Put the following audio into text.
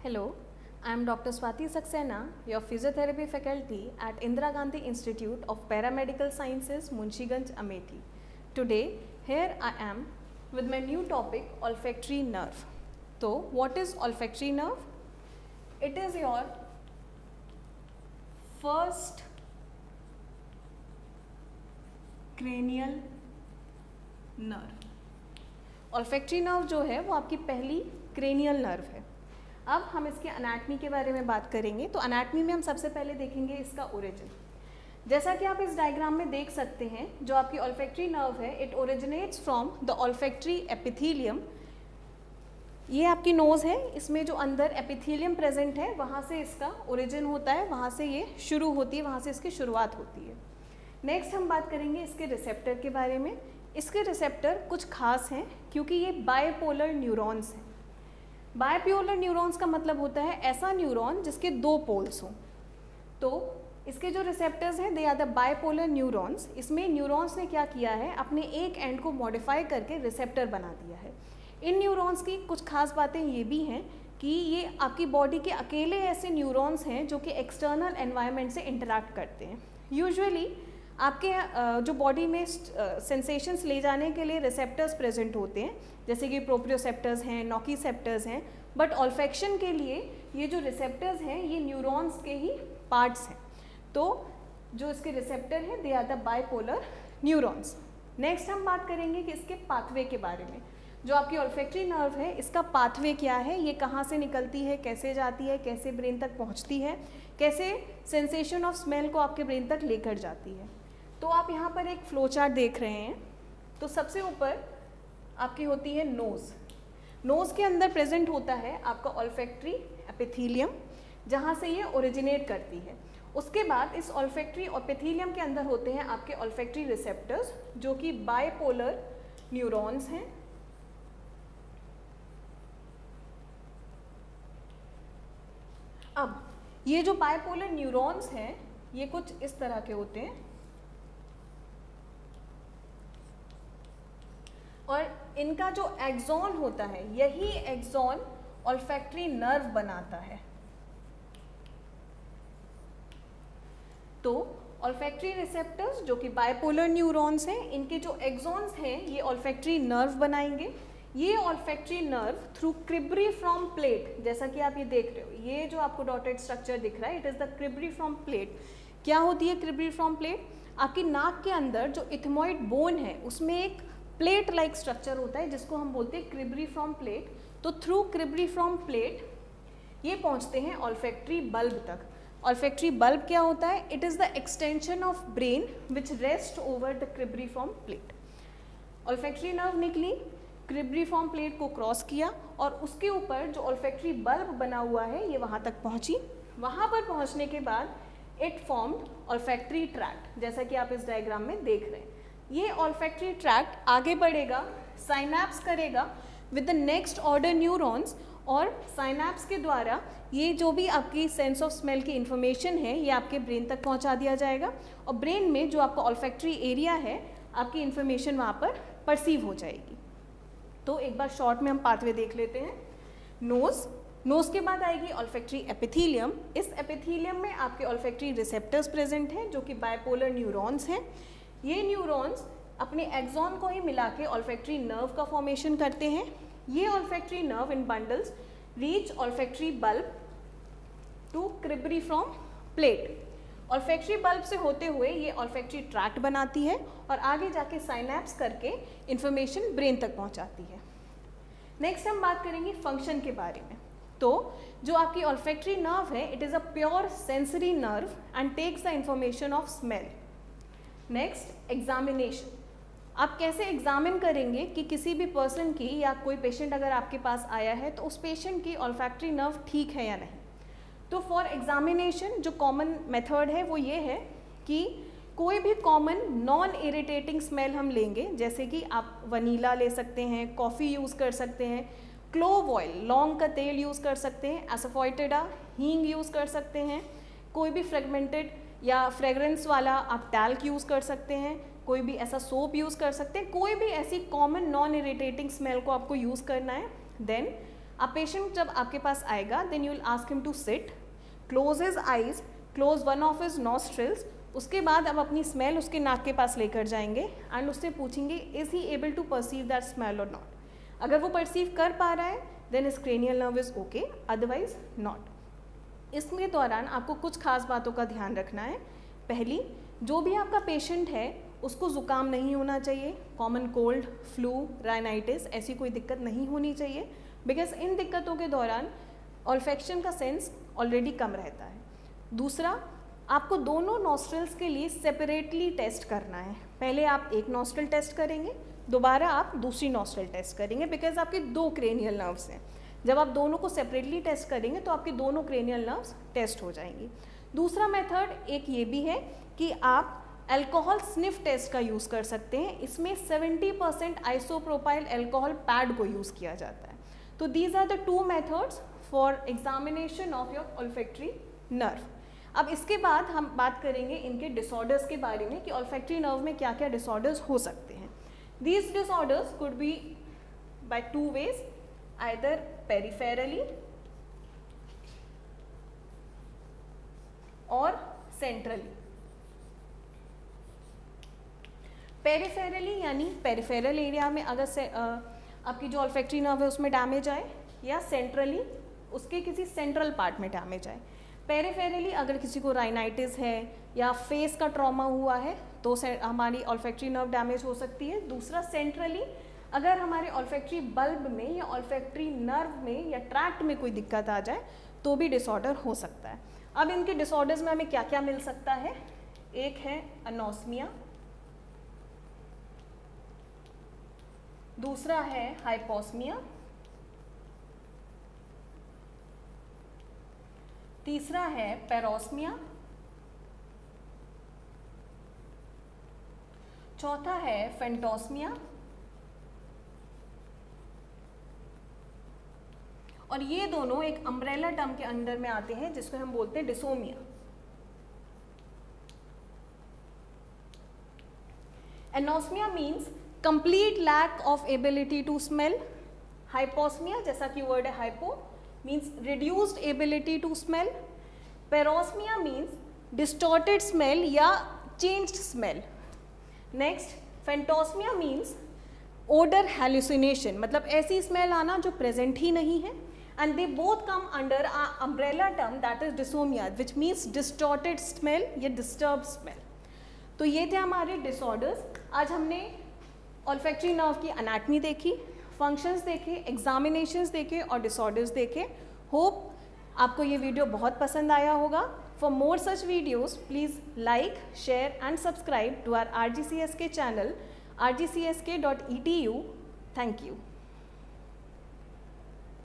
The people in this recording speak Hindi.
Hello, I am Dr. Swati Saxena, your physiotherapy faculty at Indira Gandhi Institute of Paramedical Sciences, Munshi-Ganj, Amethi. Today, here I am with my new topic, olfactory nerve. So, what is olfactory nerve? It is your first cranial nerve. olfactory nerve जो है वो आपकी पहली क्रेनियल नर्व है। अब हम इसके अनाटमी के बारे में बात करेंगे। तो अनाटमी में हम सबसे पहले देखेंगे इसका ओरिजिन। जैसा कि आप इस डायग्राम में देख सकते हैं, जो आपकी olfactory nerve है, it originates from the olfactory epithelium। ये आपकी नोज़ है, इसमें जो अंदर एपिथेलियम प्रेजेंट है वहाँ से इसका ओरिजिन होता है, वहाँ से ये शुरू होती है, वहाँ से इसकी शुरुआत होती है। नेक्स्ट हम बात करेंगे इसके रिसेप्टर के बारे में। इसके रिसेप्टर कुछ खास हैं क्योंकि ये बायपोलर न्यूरॉन्स हैं। बायपोलर न्यूरॉन्स का मतलब होता है ऐसा न्यूरॉन जिसके दो पोल्स हों। तो इसके जो रिसेप्टर्स हैं they are the bipolar neurons. इसमें न्यूरॉन्स ने क्या किया है, अपने एक एंड को मॉडिफाई करके रिसेप्टर बना दिया है। इन न्यूरॉन्स की कुछ खास बातें ये भी हैं कि ये आपकी बॉडी के अकेले ऐसे न्यूरॉन्स हैं जो कि एक्सटर्नल एनवायरनमेंट से इंटरैक्ट करते हैं। यूजुअली आपके जो बॉडी में सेंसेशंस ले जाने के लिए रिसेप्टर्स प्रेजेंट होते हैं, जैसे कि प्रोप्रियोसेप्टर्स हैं, नॉकीसेप्टर्स हैं, बट ऑल्फैक्शन के लिए ये जो रिसेप्टर्स हैं ये न्यूरॉन्स के ही पार्ट्स हैं। तो जो इसके रिसेप्टर हैं they are the bipolar neurons. Next हम बात करेंगे कि इसके पाथवे के बारे में। जो आपकी olfactory नर्व है इसका पाथवे क्या है, ये कहाँ से निकलती है, कैसे जाती है, कैसे ब्रेन तक पहुँचती है, कैसे सेंसेशन ऑफ स्मेल को आपके ब्रेन तक लेकर जाती है। तो आप यहाँ पर एक फ्लो चार्ट देख रहे हैं। तो सबसे ऊपर आपकी होती है नोज़। नोज़ के अंदर प्रेजेंट होता है आपका olfactory एपिथेलियम, जहाँ से ये ओरिजिनेट करती है। उसके बाद इस olfactory एपिथेलियम के अंदर होते हैं आपके olfactory रिसेप्टर्स जो कि बायपोलर न्यूरॉन्स हैं। अब ये जो बायपोलर न्यूरॉन्स हैं ये कुछ इस तरह के होते हैं और इनका जो एक्सॉन होता है यही एक्सॉन olfactory नर्व बनाता है। तो olfactory रिसेप्टर्स जो कि बायपोलर न्यूरॉन्स हैं, इनके जो एक्सॉन्स हैं ये olfactory नर्व बनाएंगे। ये olfactory nerve through cribriform plate, जैसा कि आप ये देख रहे हो, ये जो आपको डॉटेड स्ट्रक्चर दिख रहा है it is the cribriform plate. क्या होती है क्रिब्रिफॉर्म प्लेट? आपकी नाक के अंदर जो इथमॉइड बोन है उसमें एक प्लेट लाइक स्ट्रक्चर होता है जिसको हम बोलते हैं क्रिब्रिफॉर्म प्लेट। तो थ्रू क्रिब्रिफॉर्म प्लेट ये पहुंचते हैं olfactory बल्ब तक। olfactory बल्ब क्या होता है? It is the extension of brain which rest over the cribriform plate. olfactory nerve निकली, क्रिब्रिफॉर्म प्लेट को क्रॉस किया और उसके ऊपर जो olfactory बल्ब बना हुआ है ये वहाँ तक पहुँची। वहाँ पर पहुँचने के बाद इट फॉर्म्ड olfactory ट्रैक्ट, जैसा कि आप इस डायग्राम में देख रहे हैं। ये olfactory ट्रैक्ट आगे बढ़ेगा, साइनैप्स करेगा with the next order neurons और साइनैप्स के द्वारा ये जो भी आपकी सेंस ऑफ स्मेल की इन्फॉर्मेशन है ये आपके ब्रेन तक पहुंचा दिया जाएगा और ब्रेन में जो आपका olfactory एरिया है आपकी इन्फॉर्मेशन वहाँ पर परसीव हो जाएगी। तो एक बार शॉर्ट में हम पाथवे देख लेते हैं। नोज़ के बाद आएगी olfactory एपिथेलियम। इस एपिथेलियम में आपके olfactory रिसेप्टर्स प्रेजेंट हैं जो कि बायपोलर न्यूरॉन्स हैं। ये न्यूरॉन्स अपने एक्सॉन को ही मिला के olfactory नर्व का फॉर्मेशन करते हैं। ये olfactory nerve in bundles reach olfactory बल्ब टू क्रिब्रिफॉर्म प्लेट। olfactory बल्ब से होते हुए ये olfactory ट्रैक्ट बनाती है और आगे जाके साइनैप्स करके इंफॉर्मेशन ब्रेन तक पहुंचाती है। नेक्स्ट हम बात करेंगे फंक्शन के बारे में। तो जो आपकी olfactory नर्व है it is a pure sensory nerve and takes the information of smell. Next examination. आप कैसे एग्जामिन करेंगे कि किसी भी पर्सन की या कोई पेशेंट अगर आपके पास आया है तो उस पेशेंट की olfactory नर्व ठीक है या नहीं। तो फॉर एग्जामिनेशन जो कॉमन मेथड है वो ये है कि कोई भी कॉमन नॉन इरिटेटिंग स्मेल हम लेंगे, जैसे कि आप वनीला ले सकते हैं, कॉफ़ी यूज़ कर सकते हैं, क्लोव ऑयल लौंग का तेल यूज़ कर सकते हैं, एसोफोइटिडा हींग यूज़ कर सकते हैं, कोई भी फ्रेगमेंटेड या फ्रेगरेंस वाला आप टैल्क यूज़ कर सकते हैं, कोई भी ऐसा सोप यूज़ कर सकते हैं। कोई भी ऐसी कॉमन नॉन इरिटेटिंग स्मेल को आपको यूज़ करना है। देन अब पेशेंट जब आपके पास आएगा then you will ask him to sit, close his eyes, close one of his nostrils. उसके बाद अब अपनी स्मेल उसके नाक के पास लेकर जाएंगे एंड उससे पूछेंगे is he able to perceive that smell और नॉट। अगर वो परसीव कर पा रहा है then his cranial nerve is okay, otherwise not. इसके दौरान आपको कुछ खास बातों का ध्यान रखना है। पहली, जो भी आपका पेशेंट है उसको ज़ुकाम नहीं होना चाहिए, कॉमन कोल्ड, फ्लू, राइनाइटिस ऐसी कोई दिक्कत नहीं होनी चाहिए, बिकॉज इन दिक्कतों के दौरान ऑल्फैक्शन का सेंस ऑलरेडी कम रहता है। दूसरा, आपको दोनों नॉस्ट्रल्स के लिए सेपरेटली टेस्ट करना है। पहले आप एक नॉस्ट्रल टेस्ट करेंगे, दोबारा आप दूसरी नॉस्ट्रल टेस्ट करेंगे, बिकॉज आपके दो क्रेनियल नर्व्स हैं। जब आप दोनों को सेपरेटली टेस्ट करेंगे तो आपके दोनों क्रेनियल नर्व्स टेस्ट हो जाएंगी। दूसरा मेथड एक ये भी है कि आप अल्कोहल स्निफ टेस्ट का यूज़ कर सकते हैं। इसमें 70% आइसोप्रोपाइल अल्कोहल पैड को यूज़ किया जाता है। तो these are the two methods for examination of your olfactory nerve. अब इसके बाद हम बात करेंगे इनके डिसऑर्डर्स के बारे में कि ऑल्फैक्टरी नर्व में क्या क्या डिसऑर्डर्स हो सकते हैं। These disorders could be by two ways, either peripherally और सेंट्रली। पेरिफेरली यानी पेरिफेरल एरिया में अगर से आपकी जो ऑल्फैक्टरी नर्व है उसमें डैमेज आए, या सेंट्रली उसके किसी सेंट्रल पार्ट में डैमेज आए। पेरिफेरली अगर किसी को राइनाइटिस है या फेस का ट्रॉमा हुआ है तो हमारी ऑल्फैक्टरी नर्व डैमेज हो सकती है। दूसरा, सेंट्रली अगर हमारे ऑल्फैक्टरी बल्ब में या ऑल्फैक्टरी नर्व में या ट्रैक्ट में कोई दिक्कत आ जाए तो भी डिसऑर्डर हो सकता है। अब इनके डिसऑर्डर्स में हमें क्या क्या मिल सकता है? एक है अनोस्मिया, दूसरा है हाइपोस्मिया, तीसरा है पेरोस्मिया, चौथा है फेंटोस्मिया, और ये दोनों एक अम्ब्रेला टर्म के अंडर में आते हैं जिसको हम बोलते हैं dysosmia. Anosmia means complete lack of ability to smell. Hyposmia, जैसा कि वर्ड है hypo, means reduced ability to smell. Parosmia means distorted smell या changed smell. Next, phantosmia means odor hallucination, मतलब ऐसी smell आना जो present ही नहीं है, and they both come under a umbrella term that is dysomia, which means distorted smell या disturbed smell. तो ये थे हमारे disorders। आज हमने olfactory nerve की anatomy देखी, फंक्शंस देखे, एग्जामिनेशंस देखे और डिसऑर्डर्स देखे। होप आपको ये वीडियो बहुत पसंद आया होगा। For more such videos please like, share and subscribe to our RGCSK channel rgcsk.edu। Thank you.